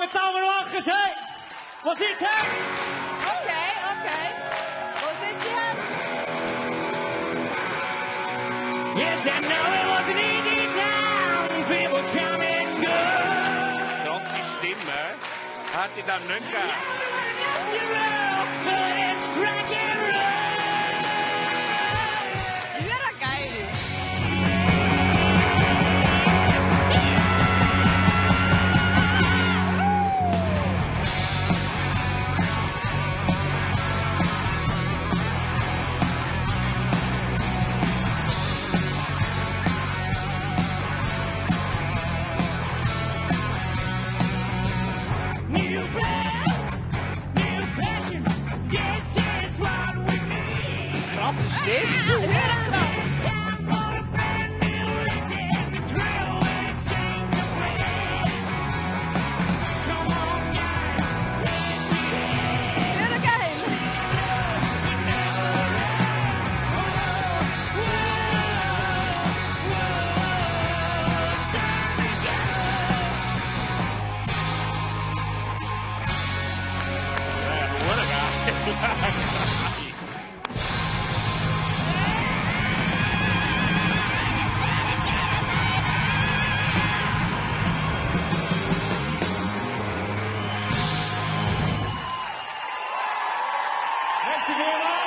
meine Damen und Herren, hey, wo seid ihr? Okay, okay. Wo sind ihr? Yes, I know it was an easy time, people come and go. Krasse Stimme. Hätte ich dann nicht gegeben. Ja, geil. New blood, new passion, yes, it's what we need. Krasse Stimme. Höher krass. Time for a brand new legend, the thrill and sing the way. Come on, guys, let's get Höher geil. Merci vielmals.